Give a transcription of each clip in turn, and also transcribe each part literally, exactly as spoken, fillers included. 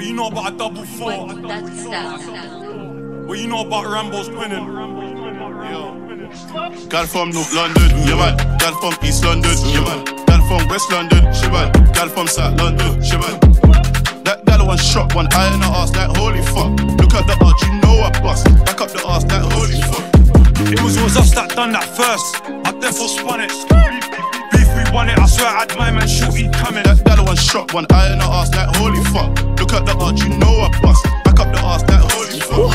What you know about a double four? What you know about Rambo's winning? Yo. Gal from North London, yeah man. Gal from East London, yeah man. Gal from West London, she man. Gal from South London, she man. That gal one shot, one eye in the ass, like holy fuck. Look at the arch, you know I bust. Back up the ass, like holy fuck. It was always us that done that first. I therefore spun it. Beef, we won it. I swear I had my man shooty coming. That gal one shot, one eye in the ass, like holy fuck. Look at the arch, you know I bust. Back up the ass, like holy fuck.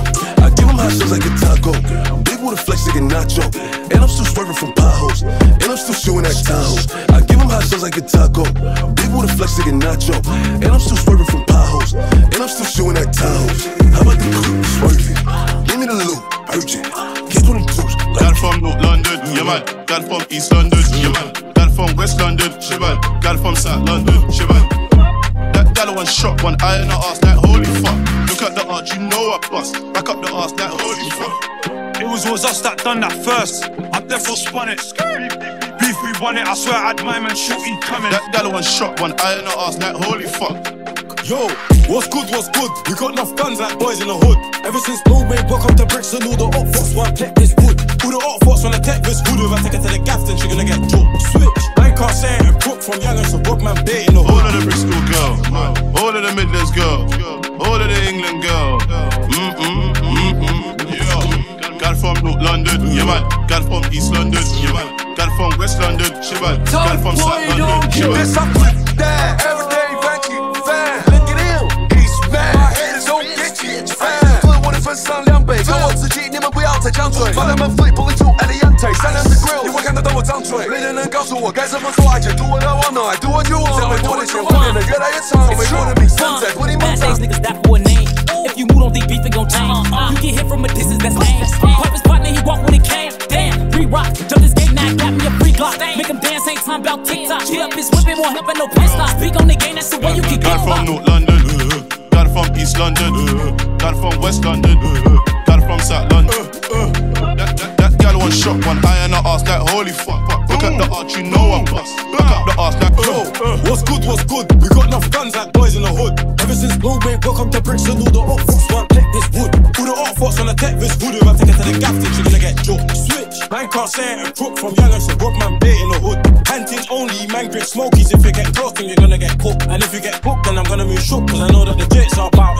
I give him high shots like a taco. Big with a flex like a nacho. And I'm still swerving from potholes. And I'm still shooting at Tahoes. I give him high shots like a taco. Big with a flex like a nacho. And I'm still swerving from potholes. And I'm still shooting at Tahoes. How about the coupe swerving? Give me the loot, urgent. Get twenty-twos. Gal from North London, yeah man. Gal from East London, yeah man. Gal from West London, she man. Gal from South London, she man. That gal one shot, one eye in the ass, like holy fuck. Look at the arch, you know I bust. Back up the ass, like holy fuck. It was always us that done that first. I therefore spun it. Beef, we won it. I swear I had my man shooty coming. That gal one shot, one eye in the ass, like holy fuck. Yo, what's good, what's good? We got enough guns like boys in the hood. Ever since Blue Bay, walk up to bricks and all the op fox want tech this wood. All the op fox wanna tech this hood. If I take her to the gaff, then she gonna get dropped. Switch. I can't say it. Crook from young and so broke man bait in the hood. All of the Bristol girls, all of the Midlands girls, all of the England girls. Mm mm mm mm. Yeah. Gal from North London, yeah man. Gal from East London, yeah man. Gal from West London, she man. Gal from South London, she man. This I put that everyday banky fan. Look at him, he's mad. My head is on bitchy fan. 我的分上两倍，跟我自己，你们不要再张嘴。把他们 flip 不会出 Eliante， 三两的 grill， 你会看得到我张嘴。没人能告诉我该怎么做，爱就 do what I want， I do what you want。挣得多的钱，我变得越来越长，我美国的名声在不离梦想。 Niggas that for a name. If you move, don't think beef it gon' change. You get hit from a distance, that's lame. Pop his partner, he walk when it came. Damn, re-rock, jump this gate, now got me a free Glock. Make him dance, ain't time about TikTok. Cheat up his whip, it won't help at no pit stop. Speak on the game, that's the way you can get. Gal from North London, gal from East London, gal from West London, gal from South London. That, that, that gal one shot, one eye in the ass, like holy fuck. Look at the arch, you know I'm bust. Back up the ass, like yo. What's good, what's good? We got enough guns like boys in the hood. Ever since Blue Bay, welcome to bricks and all the op fox want tech this wood. All the op fox wanna tech this wood. If I take her to the gaff, then she gonna get dropped. Switch. Man can't say it. A crook from young and so broke man bait in the hood. Hunting only, man grip smokies. If you get close, then you're gonna get cooked. And if you get cooked, then I'm gonna move shook. Cause I know that the jets are about